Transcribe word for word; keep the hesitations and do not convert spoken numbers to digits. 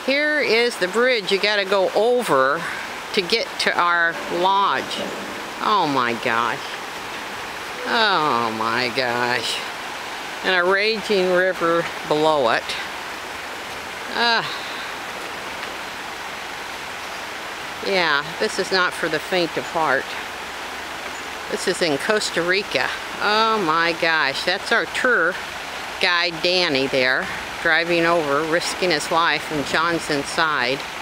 Here is the bridge you gotta go over to get to our lodge. Oh my gosh. Oh my gosh. And a raging river below it. Uh, yeah, this is not for the faint of heart. This is in Costa Rica. Oh my gosh, that's our tour guide Danny there, driving over, risking his life, and John's inside.